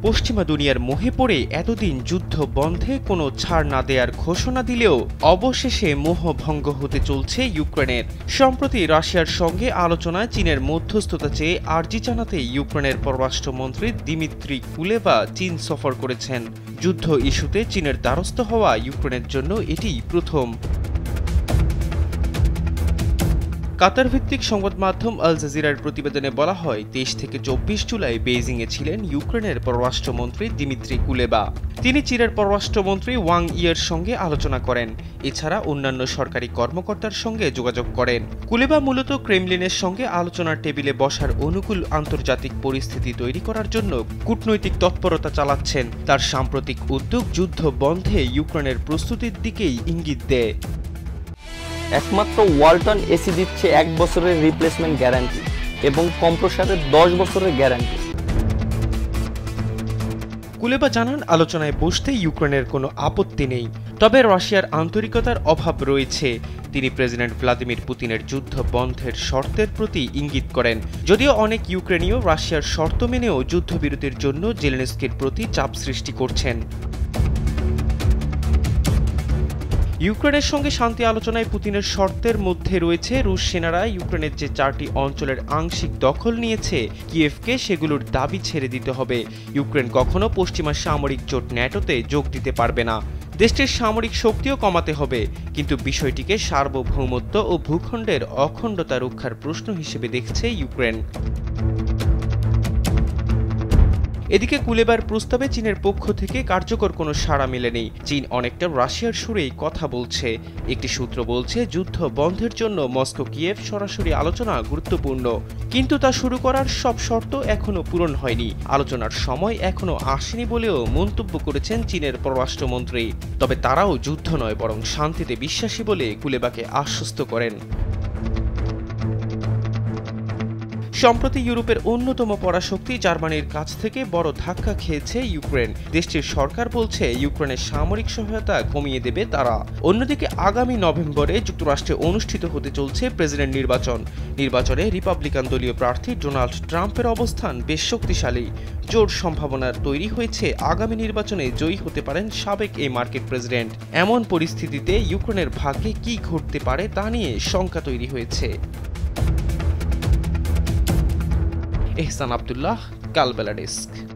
পশ্চিমা দুনিয়ার মোহে পড়ে এতদিন যুদ্ধ বন্ধে কোনো ছাড় না দেওয়ার ঘোষণা দিলেও অবশেষে মোহভঙ্গ হতে চলছে ইউক্রেনের। সম্প্রতি রাশিয়ার সঙ্গে আলোচনায় চীনের মধ্যস্থতা চেয়ে আর্জি জানাতে ইউক্রেনের পররাষ্ট্রমন্ত্রী দিমিত্রি কুলেবা চীন সফর করেছেন। যুদ্ধ ইস্যুতে চীনের দ্বারস্থ হওয়া ইউক্রেনের জন্য এটিই প্রথম। কাতার ভিত্তিক সংবাদ মাধ্যম আল জাজিরার প্রতিবেদনে বলা হয়, ২৩ থেকে ২৪ জুলাই বেইজিংয়ে ছিলেন ইউক্রেনের পররাষ্ট্রমন্ত্রী দিমিত্রি কুলেবা। তিনি চীনের পররাষ্ট্রমন্ত্রী ওয়াং ইয়ের সঙ্গে আলোচনা করেন। এছাড়া অন্যান্য সরকারি কর্মকর্তার সঙ্গে যোগাযোগ করেন। কুলেবা মূলত ক্রেমলিনের সঙ্গে আলোচনার টেবিলে বসার অনুকূল আন্তর্জাতিক পরিস্থিতি তৈরি করার জন্য কূটনৈতিক তৎপরতা চালাচ্ছেন। তার সাম্প্রতিক উদ্যোগ যুদ্ধ বন্ধে ইউক্রেনের প্রস্তুতির দিকেই ইঙ্গিত দেয়। একমাত্র ওয়ালটন এসি দিচ্ছে ১ বছরের রিপ্লেসমেন্ট গ্যারান্টি এবং কম্প্রেসারের ১০ বছরের গ্যারান্টি। কুলেবা জানান, আলোচনায় বসতে ইউক্রেনের কোনো আপত্তি নেই, তবে রাশিয়ার আন্তরিকতার অভাব রয়েছে। তিনি প্রেসিডেন্ট ভ্লাদিমির পুতিনের যুদ্ধ বন্ধের শর্তের প্রতি ইঙ্গিত করেন। যদিও অনেক ইউক্রেনীয় রাশিয়ার শর্ত মেনেও যুদ্ধবিরতির জন্য জেলেনস্কির প্রতি চাপ সৃষ্টি করছেন। ইউক্রেনের সঙ্গে শান্তি আলোচনায় পুতিনের শর্তের মধ্যে রয়েছে রুশ সেনারা ইউক্রেনের যে ৪টি অঞ্চলের আংশিক দখল নিয়েছে কিয়েভকে সেগুলোর দাবি ছেড়ে দিতে হবে। ইউক্রেন কখনো পশ্চিমা সামরিক জোট ন্যাটোতে যোগ দিতে পারবে না। দেশটির সামরিক শক্তিও কমাতে হবে, কিন্তু বিষয়টিকে সার্বভৌমত্ব ও ভূখণ্ডের অখণ্ডতা রক্ষার প্রশ্ন হিসেবে দেখছে ইউক্রেন। এদিকে কুলেবার প্রস্তাবে চীনের পক্ষ থেকে কার্যকর কোনো সাড়া মেলেনি। চীন অনেকটা রাশিয়ার সুরেই কথা বলছে। একটি সূত্র বলছে, যুদ্ধ বন্ধের জন্য মস্কো কিয়েভ সরাসরি আলোচনা গুরুত্বপূর্ণ, কিন্তু তা শুরু করার সব শর্ত এখনও পূরণ হয়নি। আলোচনার সময় এখনও আসেনি বলেও মন্তব্য করেছেন চীনের পররাষ্ট্রমন্ত্রী। তবে তারাও যুদ্ধ নয় বরং শান্তিতে বিশ্বাসী বলে কুলেবাকে আশ্বস্ত করেন। সম্প্রতি ইউরোপের অন্যতম পরাশক্তি জার্মানির কাছ থেকে বড় ধাক্কা খেয়েছে ইউক্রেন। দেশটির সরকার বলছে ইউক্রেনের সামরিক সহায়তা কমিয়ে দেবে তারা। অন্যদিকে আগামী নভেম্বরে যুক্তরাষ্ট্রে অনুষ্ঠিত হতে চলছে প্রেসিডেন্ট নির্বাচনে রিপাবলিকান দলীয় প্রার্থী ডোনাল্ড ট্রাম্পের অবস্থান বেশ শক্তিশালী। জোর সম্ভাবনা তৈরি হয়েছে আগামী নির্বাচনে জয়ী হতে পারেন সাবেক এই মার্কিন প্রেসিডেন্ট। এমন পরিস্থিতিতে ইউক্রেনের ভাগ্যে কি ঘটতে পারে তা নিয়ে শঙ্কা তৈরি হয়েছে। এহসান আব্দুল্লাহ, কালবেলা ডেস্ক।